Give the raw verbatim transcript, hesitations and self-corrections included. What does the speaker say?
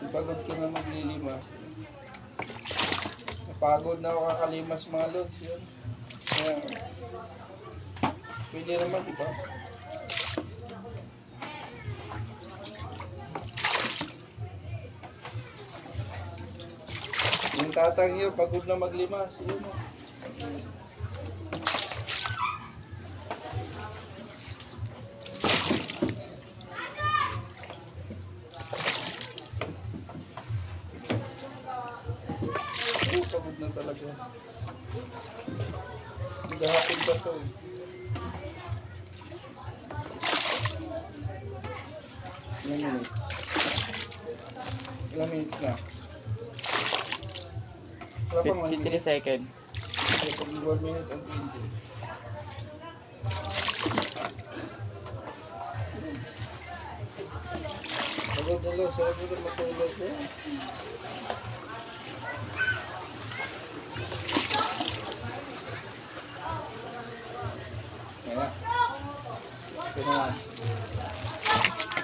Pagod ka na maglilima. Napagod na ako kakalimas mga lods yun. Kaya, pwede naman, di ba? Yung tatang yun, pagod na maglimas. Yun. Oh, pagod na talaga. Maghahapon pa to eh. Ilang minutes? Ilang minutes na? Wala pang one fifty-three minute. seconds. one minute and twenty. Pagod na lo, sarap na matulog eh. Kaya. Ito naman.